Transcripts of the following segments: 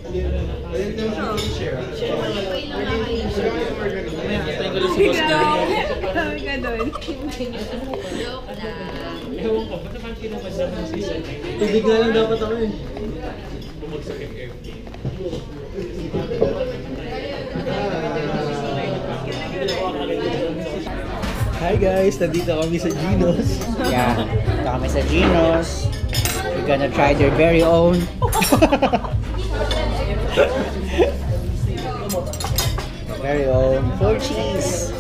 Kami ka doon. Ewan ko, ba't naman kinamasa ng season 9? Tubig na lang dapat ako eh. Bumagsak yung FD. Hi guys, nandito kami sa Gino's. Yeah, ito kami sa Gino's. We're gonna try their very own. Very own 4 cheese.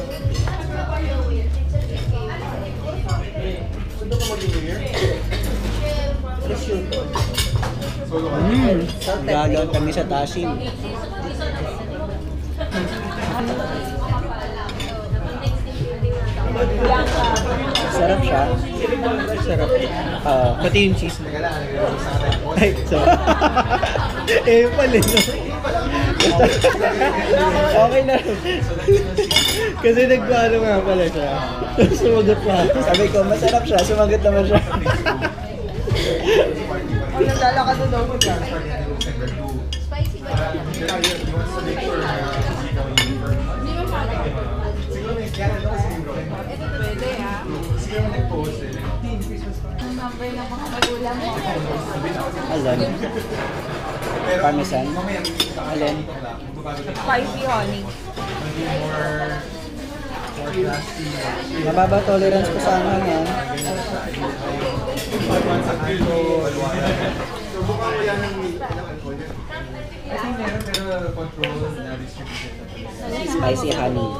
Gagawin kami sa Tashim. Sarap siya. Sarap. Pati yung cheese. Ay, so. Eh, pala no? Okay na. Kasi nagpaano nga pala siya. Sumagot pa. Sabi ko, masarap siya. Sumagot naman siya. Naglalakad na daw ko dyan. Spicy ba? Pwede ah. Ang number ng mga magulang mo. Alin? Parmesan? Alin? Spicy honey. Mababa tolerance ko sa ano yan. Spicy honey.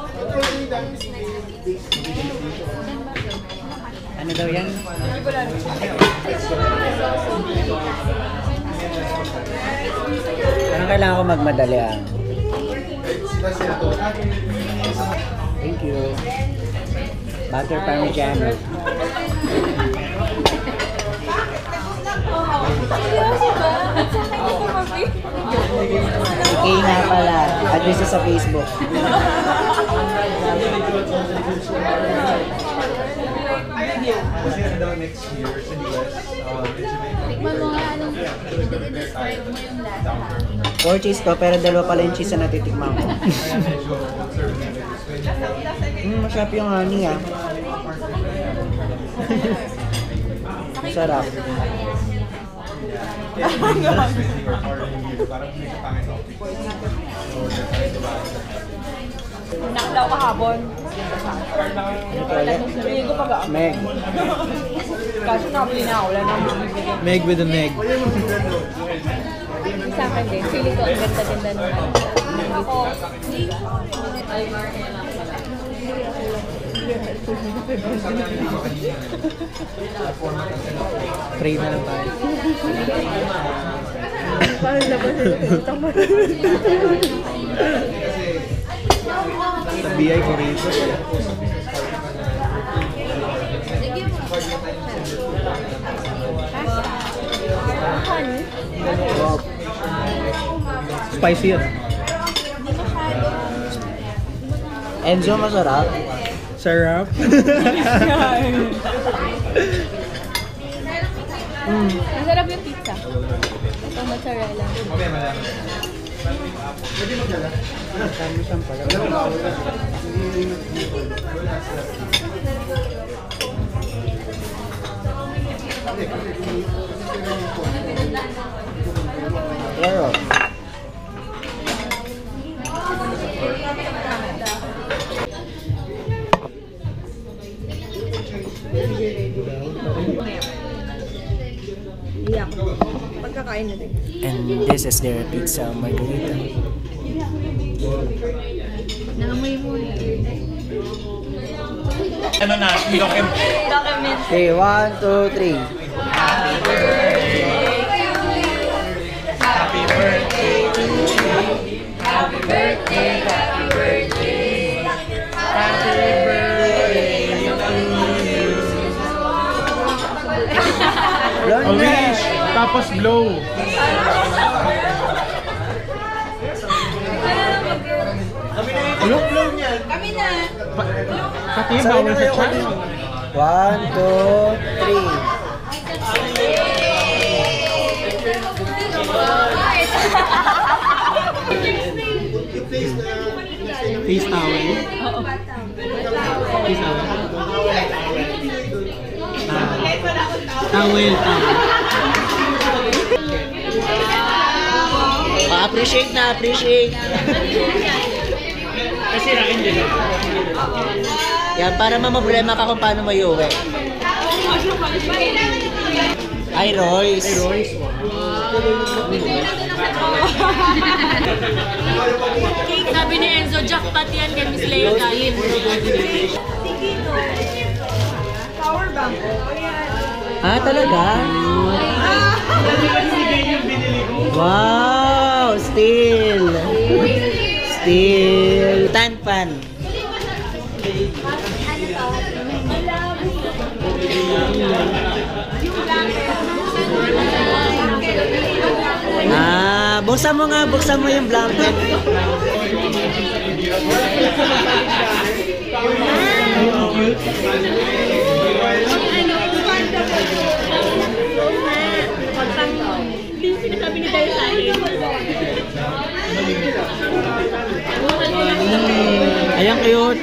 Ano daw yan? Ano kailangan ko magmadali ah? Thank you. Butter parmigiano. Seryoso ba? Sa akin ito mabi. Okay nga pala. Address sa Facebook. Kasi daw next year sa US, Tikman mo nga anong i-describe mo yung lasa. 4 cheese to, pero dalawa pala yung cheese na natitikman ko. Masarap yung honey ah. Sarap. Nakdaw kahapon. Hindi ko pag Meg. Kaso nakabili na ako. Wala na akong bibigyan. Meg with a Meg. Sa akin din. Feeling ko ang ganda-ganda nung ako. Pray na lang tayo. Parang labas yun. Utang mo. BI ko rin ito. Honey? Spicy yan. Enzo, masarap. Sarap. Masarap yung pizza. Ito mozzarella. Parmesan pala. Claro. Iyak. Pagkakain na din. And this is their pizza margarita. Naamoy mo eh. Ano na, Document. Okay, 1, 2, 3. Happy birthday to you. Happy birthday, happy birthday. Happy birthday to you. Wish! Tapos blow. blow niyan. Kami na. Pati bawal sa chat. 1, 2, 3. Face towel. Oo. Face towel. Towel, towel. Ma-appreciate na, appreciate. Kasi rakin din. Yan, para mamroblema ka kung paano mayuwi. Ay, Royce. Sabi ni Enzo, jackpot yan kay Miss Lea galing. Power bank. Ah, talaga? Wow, still. Still. Tanpan. Ah, buksan mo nga, buksan mo yung blanket. Sinasabi ni Daya sa akin. Ayan, cute.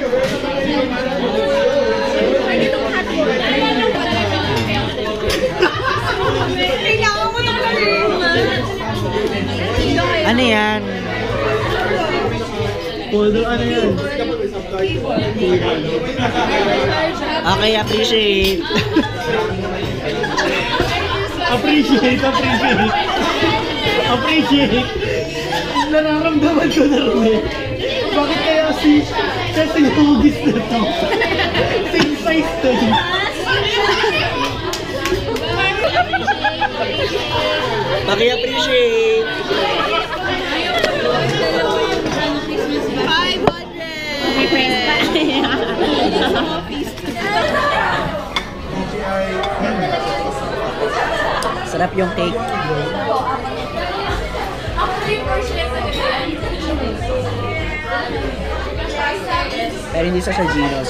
Kailangan mo nang Ano yan? Folder, ano yan? Okay, appreciate. Appreciate, appreciate. Appreciate. Nararamdaman ko na rin eh. Bakit kaya kasi hugis na to? Same size to. Paki-appreciate. 500. Sarap yung cake. Pero hindi sa Gino's.